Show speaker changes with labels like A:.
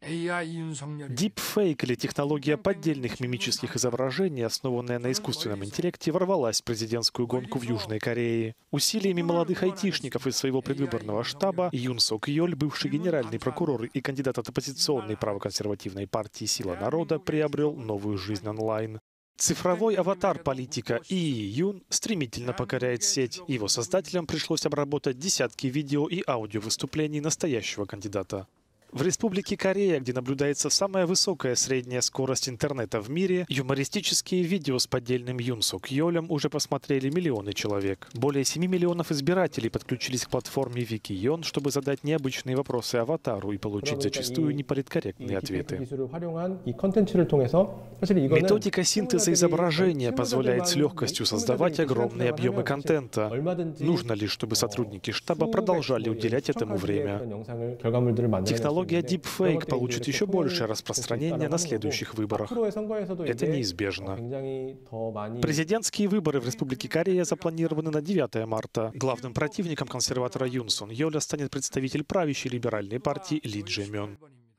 A: Deepfake или технология поддельных мимических изображений, основанная на искусственном интеллекте, ворвалась в президентскую гонку в Южной Корее. Усилиями молодых айтишников из своего предвыборного штаба Юн Сок Йоль, бывший генеральный прокурор и кандидат от оппозиционной правоконсервативной партии «Сила народа», приобрел новую жизнь онлайн. Цифровой аватар политика Ии Юн стремительно покоряет сеть. Его создателям пришлось обработать десятки видео и аудиовыступлений настоящего кандидата. В Республике Корея, где наблюдается самая высокая средняя скорость интернета в мире, юмористические видео с поддельным Юн Сок Йолем уже посмотрели миллионы человек. Более 7 миллионов избирателей подключились к платформе Викион, чтобы задать необычные вопросы аватару и получить зачастую неполиткорректные ответы. Методика синтеза изображения позволяет с легкостью создавать огромные объемы контента. Нужно лишь, чтобы сотрудники штаба продолжали уделять этому время. Технология Deepfake получит еще большее распространение на следующих выборах. Это неизбежно. Президентские выборы в Республике Корея запланированы на 9 марта. Главным противником консерватора Юн Сон Йоля станет представитель правящей либеральной партии Ли Джэ Мён.